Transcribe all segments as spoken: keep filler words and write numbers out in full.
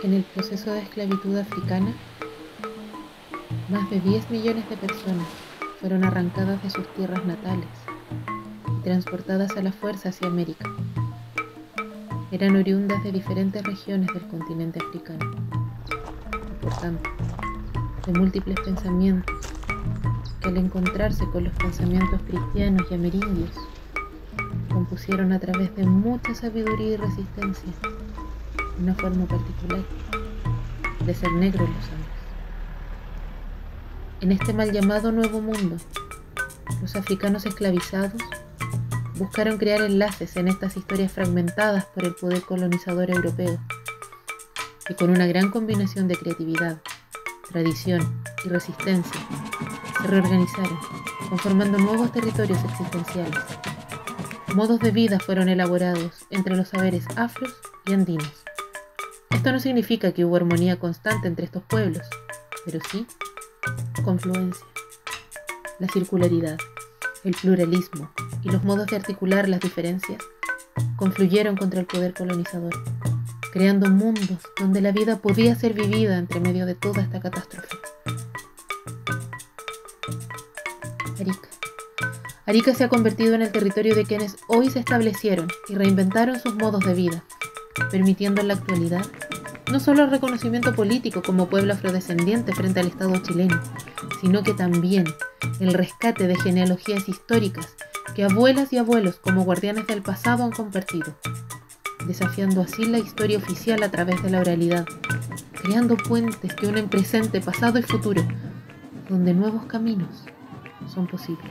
En el proceso de esclavitud africana, más de diez millones de personas fueron arrancadas de sus tierras natales y transportadas a la fuerza hacia América. Eran oriundas de diferentes regiones del continente africano y, por tanto, de múltiples pensamientos que, al encontrarse con los pensamientos cristianos y amerindios, compusieron a través de mucha sabiduría y resistencia una forma particular de ser negros los hombres. En este mal llamado Nuevo Mundo, los africanos esclavizados buscaron crear enlaces en estas historias fragmentadas por el poder colonizador europeo, que con una gran combinación de creatividad, tradición y resistencia se reorganizaron, conformando nuevos territorios existenciales. Modos de vida fueron elaborados entre los saberes afros y andinos. Esto no significa que hubo armonía constante entre estos pueblos, pero sí confluencia. La circularidad, el pluralismo y los modos de articular las diferencias confluyeron contra el poder colonizador, creando mundos donde la vida podía ser vivida entre medio de toda esta catástrofe. Arica. Arica se ha convertido en el territorio de quienes hoy se establecieron y reinventaron sus modos de vida, permitiendo en la actualidad no solo el reconocimiento político como pueblo afrodescendiente frente al Estado chileno, sino que también el rescate de genealogías históricas que abuelas y abuelos como guardianes del pasado han compartido, desafiando así la historia oficial a través de la oralidad, creando puentes que unen presente, pasado y futuro, donde nuevos caminos son posibles.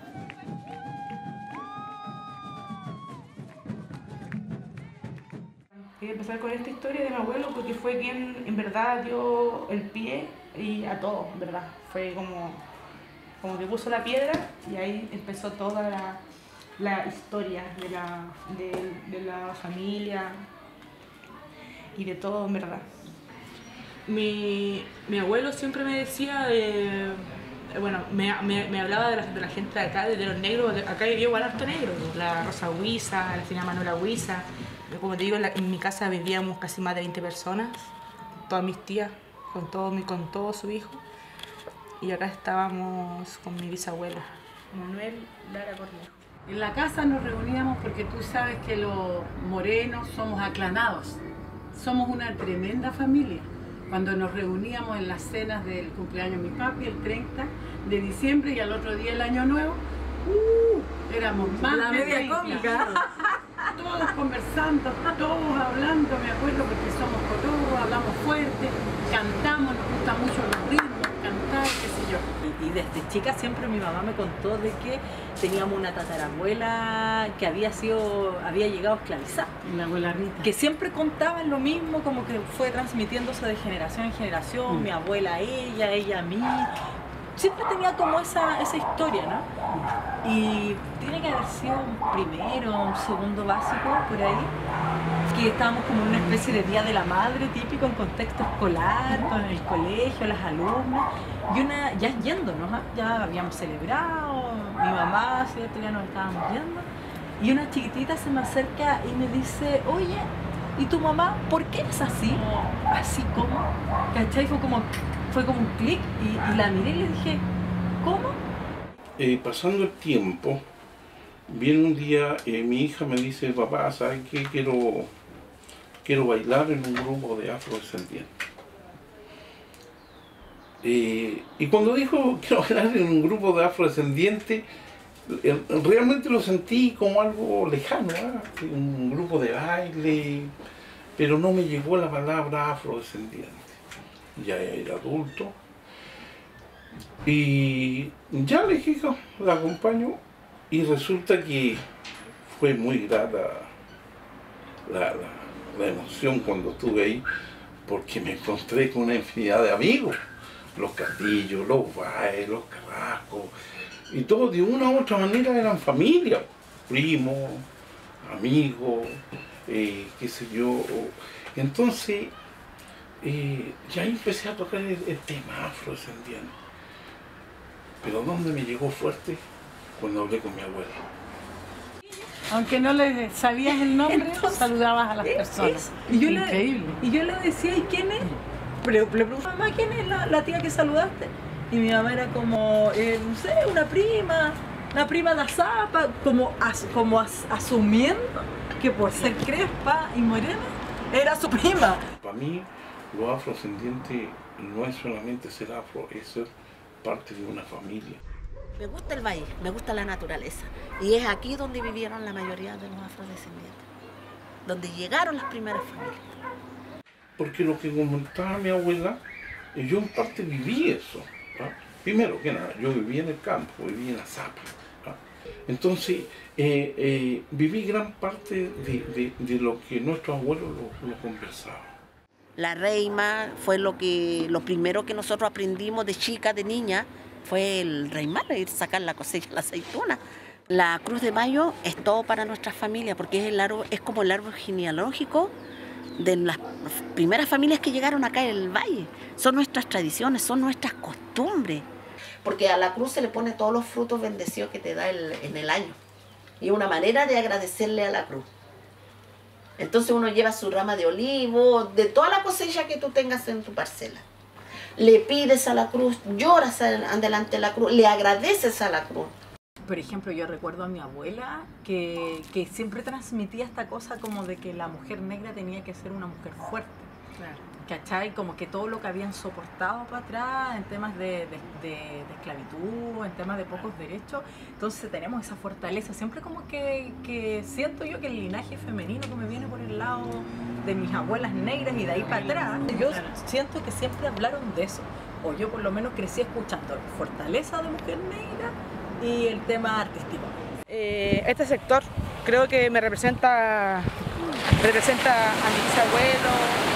Quería empezar con esta historia de mi abuelo porque fue quien en verdad dio el pie y a todo, en verdad. Fue como, como que puso la piedra y ahí empezó toda la, la historia de la, de, de la familia y de todo, en verdad. Mi, mi abuelo siempre me decía, eh, bueno, me, me, me hablaba de la, de la gente de acá, de, de los negros, de, acá vivía igual harto negro, la Rosa Huiza, la señora Manuela Huiza. Como te digo, en, la, en mi casa vivíamos casi más de veinte personas, todas mis tías, con todo, mi, con todo su hijo. Y acá estábamos con mi bisabuelo, Manuel Lara Cornejo. En la casa nos reuníamos porque tú sabes que los morenos somos aclanados, somos una tremenda familia. Cuando nos reuníamos en las cenas del cumpleaños de mi papi, el treinta de diciembre, y al otro día el año nuevo, uh, éramos más la de media cómica. Todos conversando, todos hablando, me acuerdo, porque somos cotorros, hablamos fuerte, cantamos, nos gustan mucho los ritmos, cantar, qué sé yo. Y, y desde chica siempre mi mamá me contó de que teníamos una tatarabuela que había sido, había llegado a esclavizar. La abuela Rita. Que siempre contaban lo mismo, como que fue transmitiéndose de generación en generación, mm. mi abuela a ella, ella a mí. Siempre tenía como esa, esa historia, ¿no? Y tiene que haber sido un primero, un segundo básico, por ahí, que estábamos como en una especie de Día de la Madre típico en contexto escolar, con el colegio, las alumnas, y una, ya yéndonos, ¿eh? Ya habíamos celebrado, mi mamá, ¿cierto? Ya nos estábamos yendo, y una chiquitita se me acerca y me dice, oye, ¿y tu mamá por qué es así? Así como, ¿cachai? Fue como... Fue como un clic y, y la miré y le dije, ¿cómo? Eh, pasando el tiempo, viene un día, eh, mi hija me dice, papá, ¿sabes qué? Quiero, quiero bailar en un grupo de afrodescendientes. Eh, y cuando dijo, quiero bailar en un grupo de afrodescendientes, eh, realmente lo sentí como algo lejano, ¿eh? Un grupo de baile, pero no me llegó la palabra afrodescendiente. Ya era adulto y ya le dije, la acompaño, y resulta que fue muy grata la, la, la emoción cuando estuve ahí, porque me encontré con una infinidad de amigos, los Castillos, los Baez, los Carrascos, y todos de una u otra manera eran familia, primos, amigos, eh, qué sé yo. Entonces Eh, y ahí empecé a tocar el, el tema afrodescendiente. Pero ¿dónde me llegó fuerte? Cuando hablé con mi abuela. Aunque no le sabías el nombre, Entonces, saludabas a las es- personas. es- y yo Increíble. Le, y yo le decía, ¿y quién es? Le, le preguntaba, mamá, ¿quién es la, la tía que saludaste? Y mi mamá era como, eh, no sé, una prima, una prima de Azapa, como, as, como as, asumiendo que por ser crespa y morena era su prima. Para mí, lo afrodescendiente no es solamente ser afro, es ser parte de una familia. Me gusta el valle, me gusta la naturaleza. Y es aquí donde vivieron la mayoría de los afrodescendientes, donde llegaron las primeras familias. Porque lo que comentaba mi abuela, eh, yo en parte viví eso. ¿Ah? Primero que nada, yo viví en el campo, viví en Azapa. ¿Ah? Entonces, eh, eh, viví gran parte de, de, de lo que nuestros abuelos lo, lo conversaban. La reima fue lo, que, lo primero que nosotros aprendimos de chica, de niña, fue el reimar, ir a sacar la cosecha de la aceituna. La Cruz de Mayo es todo para nuestra familia, porque es, el árbol, es como el árbol genealógico de las primeras familias que llegaron acá en el valle. Son nuestras tradiciones, son nuestras costumbres. Porque a la cruz se le pone todos los frutos bendecidos que te da el, en el año. Y es una manera de agradecerle a la cruz. Entonces uno lleva su rama de olivo, de toda la cosecha que tú tengas en tu parcela. Le pides a la cruz, lloras delante de la cruz, le agradeces a la cruz. Por ejemplo, yo recuerdo a mi abuela que, que siempre transmitía esta cosa como de que la mujer negra tenía que ser una mujer fuerte. Claro. ¿Cachai? Como que todo lo que habían soportado para atrás en temas de, de, de, de esclavitud, en temas de pocos derechos. Entonces tenemos esa fortaleza. Siempre como que, que siento yo que el linaje femenino que me viene por el lado de mis abuelas negras y de ahí para atrás, yo siento que siempre hablaron de eso. O yo por lo menos crecí escuchando fortaleza de mujer negra y el tema artístico. Eh, este sector creo que me representa, representa a mi bisabuelo,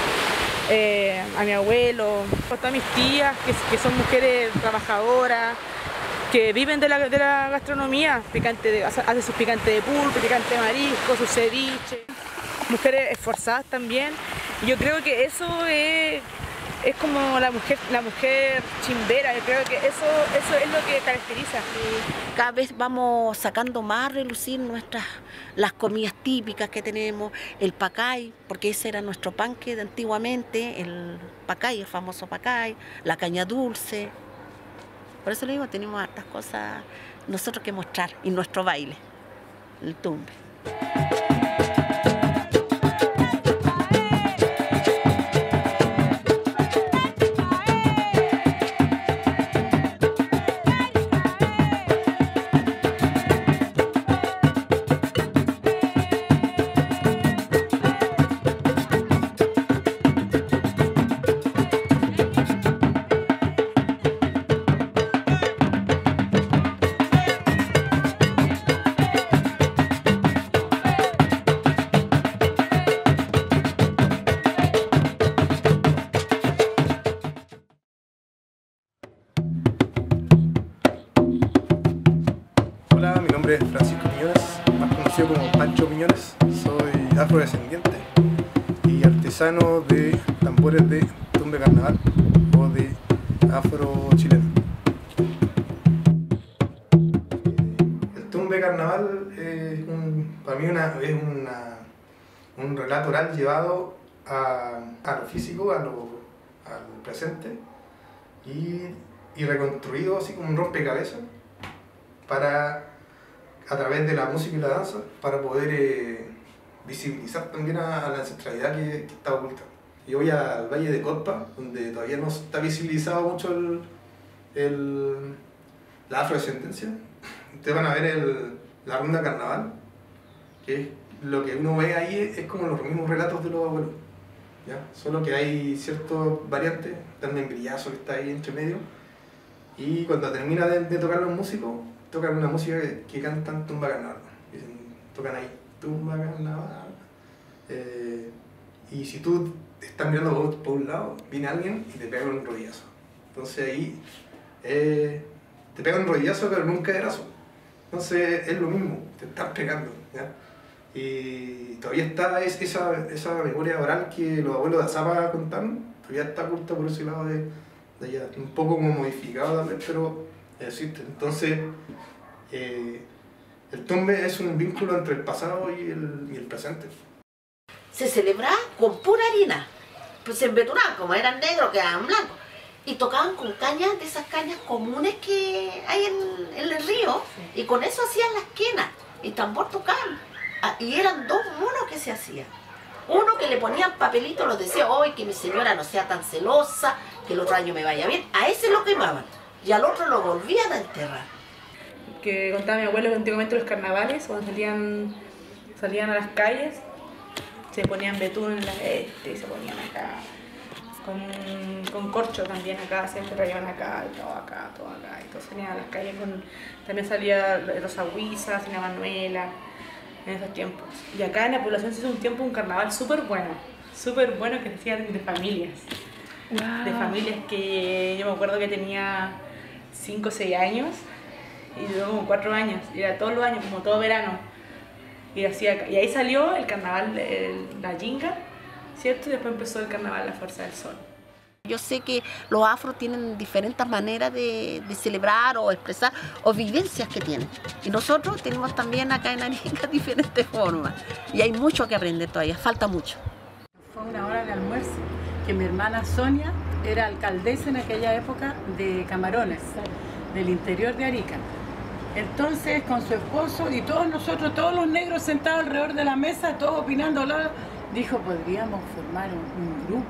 eh, a mi abuelo, a todas mis tías que, que son mujeres trabajadoras, que viven de la, de la gastronomía, picante de, hacen sus picantes de pulpo, picante de marisco, sus ceviches, mujeres esforzadas también. Y yo creo que eso es, es como la mujer, la mujer chimbera. Yo creo que eso, eso es lo que caracteriza. Cada vez vamos sacando más a relucir nuestras, las comidas típicas que tenemos, el pacay, porque ese era nuestro panque de antiguamente, el pacay, el famoso pacay, la caña dulce. Por eso le digo, tenemos hartas cosas nosotros que mostrar, y nuestro baile, el tumbe. Hola, mi nombre es Francisco Piñones, más conocido como Pancho Piñones. Soy afrodescendiente y artesano de tambores de tumbe carnaval o de afro chileno. El tumbe carnaval es un, para mí una, es una, un relato oral llevado a, a lo físico, a lo, al presente y, y reconstruido así como un rompecabezas para, a través de la música y la danza, para poder eh, visibilizar también a, a la ancestralidad que, que está oculta. Yo voy al Valle de Cotpa, donde todavía no está visibilizado mucho el, el, la afrodescendencia. Ustedes van a ver el, la ronda carnaval, que es, lo que uno ve ahí es, es como los mismos relatos de los abuelos, ¿ya? Solo que hay ciertas variantes, está el membrillazo que está ahí entre medio, y cuando termina de, de tocar los músicos, tocan una música que, que cantan tumba carnaval. Dicen, tocan ahí, tumba carnaval. Eh, y si tú estás mirando por, por un lado, viene alguien y te pega un rodillazo. Entonces ahí eh, te pega un rodillazo, pero nunca de brazo. Entonces es lo mismo, te están pegando, ¿ya? Y todavía está es, esa, esa memoria oral que los abuelos de Azapa contaron, todavía está oculta por ese lado de, de allá. Un poco como modificado también, pero existe. Entonces, eh, el tumbe es un vínculo entre el pasado y el, y el presente. Se celebraba con pura harina, pues se embeturaban, como eran negros, quedaban blancos. Y tocaban con cañas, de esas cañas comunes que hay en, en el río, y con eso hacían las quenas, y tambor tocaban. Ah, y eran dos monos que se hacían. Uno que le ponían papelitos, los decía, hoy que mi señora no sea tan celosa, que el otro año me vaya bien. A ese lo quemaban, y al otro lo volvían a enterrar. Que contaba mi abuelo que antiguamente los carnavales, cuando salían, salían a las calles, se ponían betún en la este, se ponían acá. Con, con corcho también acá, siempre traían acá, y todo acá, todo acá, y todos salían a las calles con, también salía Rosa Huiza, Sina Manuela, en esos tiempos. Y acá en la población se hizo un tiempo un carnaval súper bueno, súper bueno que decían de familias, wow. De familias que yo me acuerdo que tenía cinco o seis años, y duró como cuatro años, y era todos los años, como todo verano, y, hacía, y ahí salió el carnaval, el, la Yinga, ¿cierto? Y después empezó el carnaval La Fuerza del Sol. Yo sé que los afros tienen diferentes maneras de, de celebrar o expresar o vivencias que tienen. Y nosotros tenemos también acá en Arica diferentes formas. Y hay mucho que aprender todavía, falta mucho. Fue una hora de almuerzo que mi hermana Sonia era alcaldesa en aquella época de Camarones, del interior de Arica. Entonces con su esposo y todos nosotros, todos los negros sentados alrededor de la mesa, todos opinando, dijo, podríamos formar un, un grupo,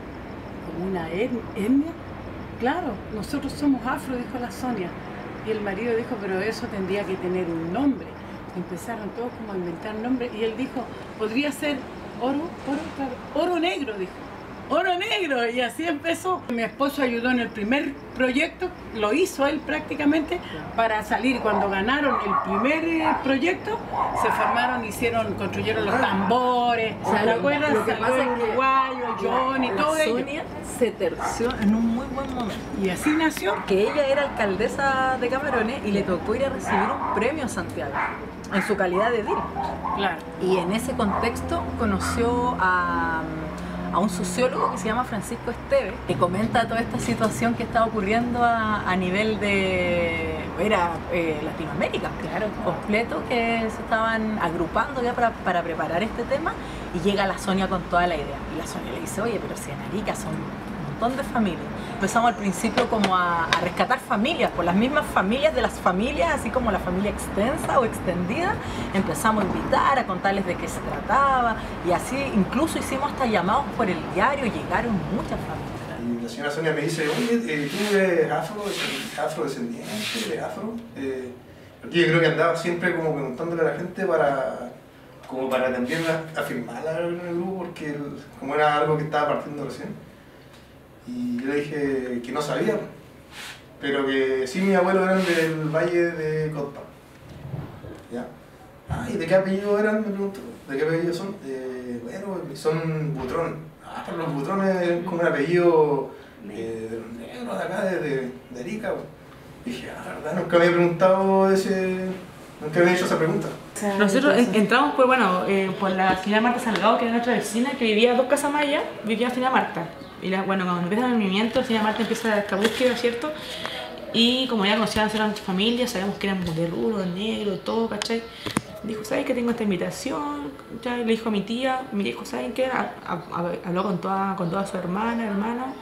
como una etnia. Claro, nosotros somos afro, dijo la Sonia. Y el marido dijo, pero eso tendría que tener un nombre. Empezaron todos como a inventar nombres y él dijo, podría ser oro, oro, claro, oro negro, dijo. Oro negro, y así empezó. Mi esposo ayudó en el primer proyecto, lo hizo él prácticamente para salir. Cuando ganaron el primer proyecto, se formaron, hicieron, construyeron los tambores, o sea, ¿te acuerdas? Lo que pasa es que uruguayo, Johnny, todo ello. Sonia se terció en un muy buen momento. Y así nació. Que ella era alcaldesa de Camarones y le tocó ir a recibir un premio a Santiago, en su calidad de edil. Claro. Y en ese contexto conoció a... a un sociólogo que se llama Francisco Esteves, que comenta toda esta situación que está ocurriendo a, a nivel de era, eh, Latinoamérica, claro, completo, que se estaban agrupando ya para, para preparar este tema, y llega la Sonia con toda la idea. Y la Sonia le dice, oye, pero si en Arica son un montón de familias. Empezamos al principio como a, a rescatar familias, por las mismas familias de las familias, así como la familia extensa o extendida, empezamos a invitar, a contarles de qué se trataba, y así incluso hicimos hasta llamados por el diario, y llegaron muchas familias. Y la señora Sonia me dice, oye, eh, ¿tú eres afro, afrodescendiente, eres afro? Eh, porque yo creo que andaba siempre como preguntándole a la gente para, como para también afirmarla en el grupo, porque el, como era algo que estaba partiendo recién. Y yo le dije que no sabía, pero que sí, mis abuelos eran del Valle de Cotpa. ¿Ya? Ah, ¿y de qué apellido eran? Me preguntó. ¿De qué apellido son? Eh, bueno, son Butrón. Ah, pero los Butrones es como un apellido eh, de los negros de acá, de, de, de Arica. Dije, ah, la verdad, nunca me había preguntado ese... Nunca me había hecho esa pregunta. Nosotros entramos por, bueno, eh, por la señora Marta Salgado, que era nuestra vecina, que vivía dos casas más allá, vivía la señora Marta. Y la, bueno, cuando empieza el movimiento, la señora Marta empieza esta búsqueda, ¿cierto? Y como ya conocíamos a nuestra familia, sabíamos que éramos de rubro, negro, todo, ¿cachai? Dijo, ¿sabes que tengo esta invitación? ¿Cachai? Le dijo a mi tía, mi tía dijo, ¿saben qué? A, a, a, habló con toda, con toda su hermana, hermano.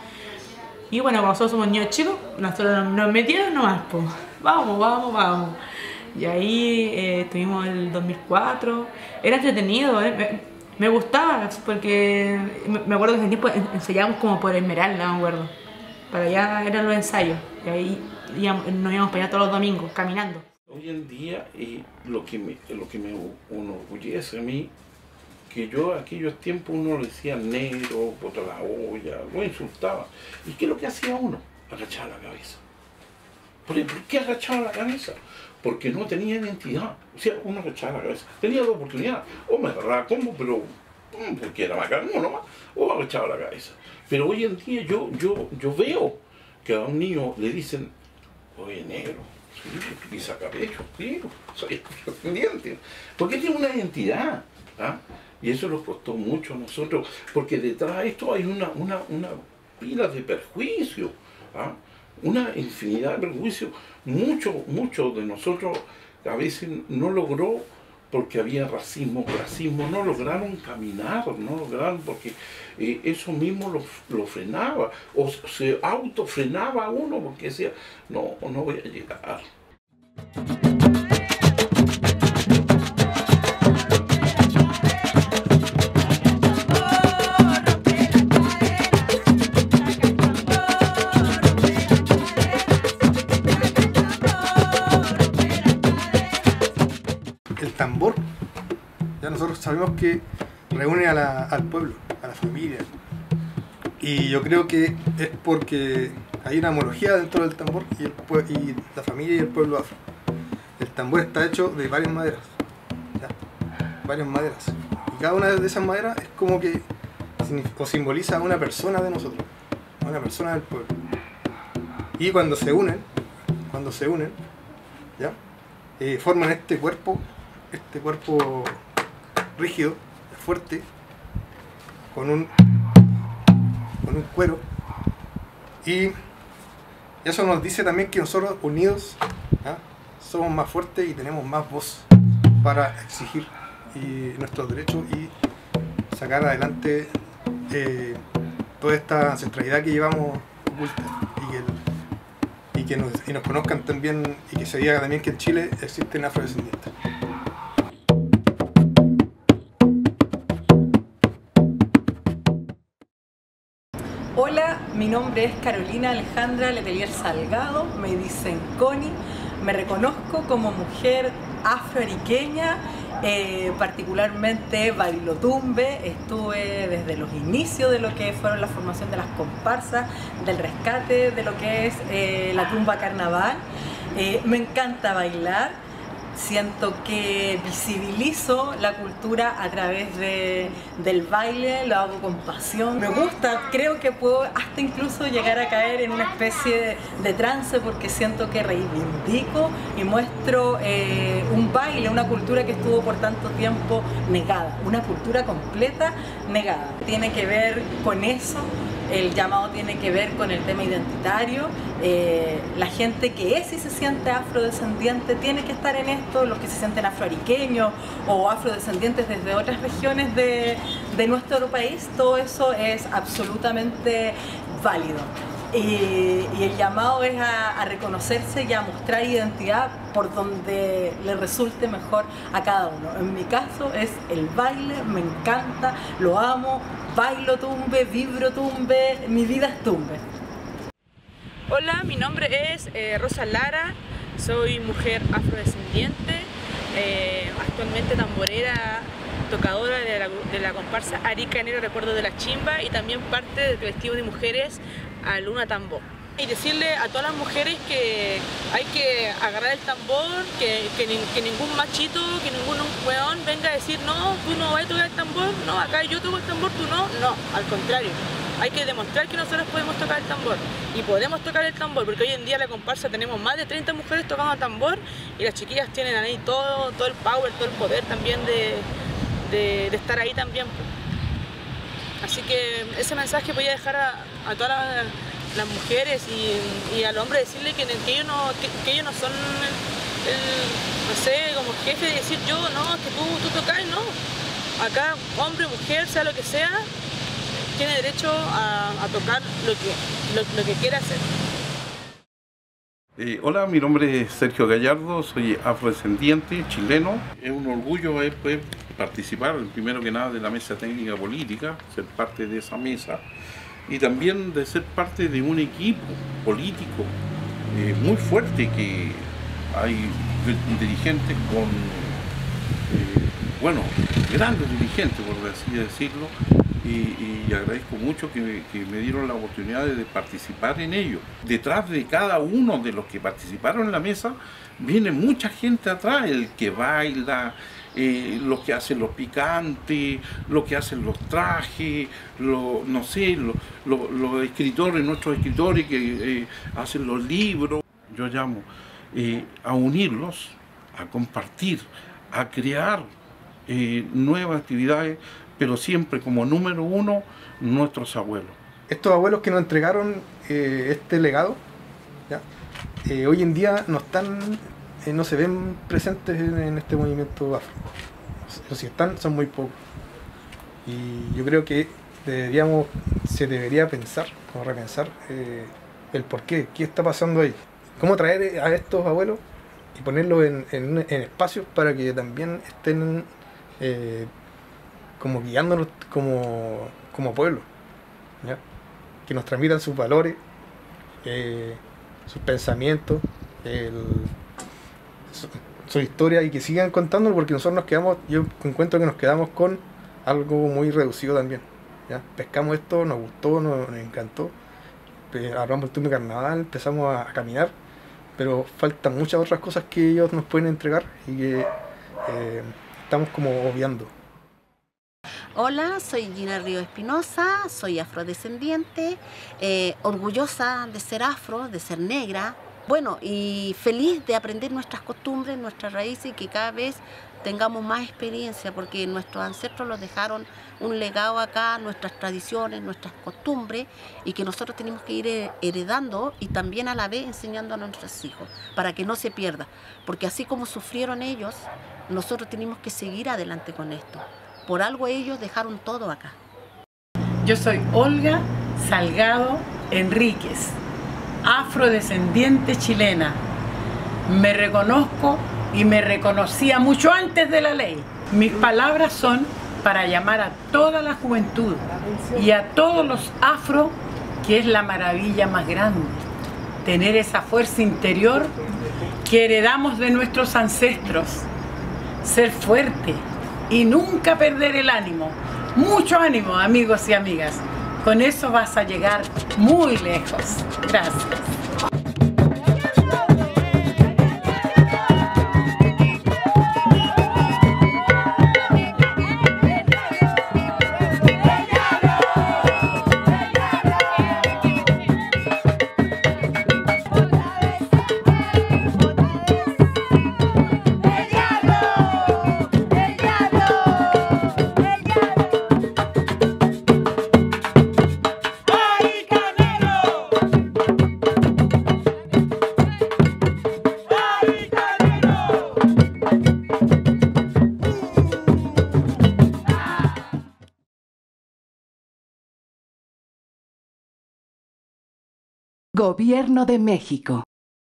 Y bueno, como nosotros somos niños chicos, nosotros nos metieron nomás, pues. Vamos, vamos, vamos. Y ahí eh, estuvimos el dos mil cuatro, era entretenido, ¿eh? me, me gustaba, porque me, me acuerdo que en ese tiempo ensayábamos como por Esmeralda, no me acuerdo, para allá eran los ensayos, y ahí íbamos, nos íbamos para allá todos los domingos, caminando. Hoy en día, eh, lo que me, lo que me enorgullece a mí, que yo aquellos tiempos uno le decía negro, botar la olla, lo insultaba, y ¿qué es lo que hacía uno? Agachaba la cabeza. ¿Por qué agachaba la cabeza? Porque no tenía identidad. O sea, uno agachaba la cabeza. Tenía dos oportunidades. O me agarraba como, pero porque era macano nomás, o agachaba la cabeza. Pero hoy en día yo, yo, yo veo que a un niño le dicen, oye, negro, sí, y saca pecho, sí, soy descendiente. Porque tiene una identidad. ¿Ah? Y eso nos costó mucho a nosotros, porque detrás de esto hay una, una, una pila de perjuicios. ¿Ah? Una infinidad de prejuicios. Muchos mucho de nosotros a veces no logró, porque había racismo, clasismo, no lograron caminar, no lograron, porque eh, eso mismo lo, lo frenaba, o se autofrenaba uno, porque decía, no, no voy a llegar. El tambor, ya nosotros sabemos que reúne a la, al pueblo, a la familia, y yo creo que es porque hay una homología dentro del tambor y, el, y la familia y el pueblo afro. El tambor está hecho de varias maderas, ¿ya? varias maderas, y cada una de esas maderas es como que o simboliza a una persona de nosotros, a una persona del pueblo, y cuando se unen, cuando se unen, ¿ya? Eh, forman este cuerpo, este cuerpo rígido, fuerte, con un, con un cuero, y eso nos dice también que nosotros unidos, ¿ah? somos más fuertes y tenemos más voz para exigir y nuestros derechos y sacar adelante eh, toda esta ancestralidad que llevamos oculta, y que, el, y, que nos, y nos conozcan también, y que se diga también que en Chile existen afrodescendientes. Hola, mi nombre es Carolina Alejandra Letelier Salgado, me dicen Connie, me reconozco como mujer afroariqueña, eh, particularmente bailotumbe. Estuve desde los inicios de lo que fueron la formación de las comparsas, del rescate de lo que es eh, la tumba carnaval. Eh, me encanta bailar. Siento que visibilizo la cultura a través de, del baile, lo hago con pasión. Me gusta, creo que puedo hasta incluso llegar a caer en una especie de, de trance, porque siento que reivindico y muestro eh, un baile, una cultura que estuvo por tanto tiempo negada, una cultura completa negada. Tiene que ver con eso. El llamado tiene que ver con el tema identitario. Eh, la gente que es y se siente afrodescendiente tiene que estar en esto, los que se sienten afroariqueños o afrodescendientes desde otras regiones de, de nuestro país, todo eso es absolutamente válido. Y, y el llamado es a, a reconocerse y a mostrar identidad por donde le resulte mejor a cada uno. En mi caso es el baile, me encanta, lo amo, bailo tumbe, vibro tumbe, mi vida es tumbe. Hola, mi nombre es eh, Rosa Lara, soy mujer afrodescendiente, eh, actualmente tamborera, tocadora de la, de la comparsa Arica Enero Recuerdo de la Chimba, y también parte del colectivo de mujeres a Luna Tambor. Y decirle a todas las mujeres que hay que agarrar el tambor, que, que, que ningún machito, que ningún weón venga a decir no, tú no vas a tocar el tambor, no, acá yo toco el tambor, tú no, no, al contrario. Hay que demostrar que nosotros podemos tocar el tambor, y podemos tocar el tambor, porque hoy en día en la comparsa tenemos más de treinta mujeres tocando tambor, y las chiquillas tienen ahí todo, todo el power, todo el poder también de, de, de estar ahí también. Así que ese mensaje voy a dejar a, a todas las, las mujeres y, y al hombre, decirle que, que, ellos, no, que, que ellos no son el, el, no sé, como jefe de decir yo, no, que tú, tú tocas, no. Acá, hombre, mujer, sea lo que sea, tiene derecho a, a tocar lo que, lo, lo que quiera hacer. Eh, hola, mi nombre es Sergio Gallardo, soy afrodescendiente, chileno. Es un orgullo poder, poder participar, primero que nada, de la mesa técnica política, ser parte de esa mesa, y también de ser parte de un equipo político eh, muy fuerte, que hay dirigentes con, eh, bueno, grandes dirigentes, por así decirlo, y, y agradezco mucho que, que me dieron la oportunidad de participar en ello. Detrás de cada uno de los que participaron en la mesa viene mucha gente atrás, el que baila, eh, los que hacen los picantes, los que hacen los trajes, lo, no sé, los lo, lo escritores, nuestros escritores que eh, hacen los libros. Yo llamo eh, a unirlos, a compartir, a crear eh, nuevas actividades, pero siempre como número uno, nuestros abuelos. Estos abuelos que nos entregaron eh, este legado, ¿ya? Eh, hoy en día no están eh, no se ven presentes en, en este movimiento afro. Los si están son muy pocos. Y yo creo que deberíamos, se debería pensar, o repensar eh, el por qué, qué está pasando ahí. Cómo traer a estos abuelos y ponerlos en, en, en espacios para que también estén eh, como guiándonos como, como pueblo, ¿ya? Que nos transmitan sus valores, eh, sus pensamientos, el, su, su historia, y que sigan contándolo, porque nosotros nos quedamos, yo encuentro que nos quedamos con algo muy reducido también, ¿ya? Pescamos esto, nos gustó, nos, nos encantó, hablamos del tumbe carnaval, empezamos a, a caminar, pero faltan muchas otras cosas que ellos nos pueden entregar y que eh, estamos como obviando. Hola, soy Gina Río Espinosa, soy afrodescendiente, eh, orgullosa de ser afro, de ser negra, bueno, y feliz de aprender nuestras costumbres, nuestras raíces, y que cada vez tengamos más experiencia, porque nuestros ancestros nos dejaron un legado acá, nuestras tradiciones, nuestras costumbres, y que nosotros tenemos que ir heredando y también a la vez enseñando a nuestros hijos, para que no se pierda, porque así como sufrieron ellos, nosotros tenemos que seguir adelante con esto. Por algo ellos dejaron todo acá. Yo soy Olga Salgado Enríquez, afrodescendiente chilena. Me reconozco y me reconocía mucho antes de la ley. Mis palabras son para llamar a toda la juventud y a todos los afro, que es la maravilla más grande, tener esa fuerza interior que heredamos de nuestros ancestros, ser fuerte y nunca perder el ánimo. Mucho ánimo, amigos y amigas. Con eso vas a llegar muy lejos. Gracias. Gobierno de México.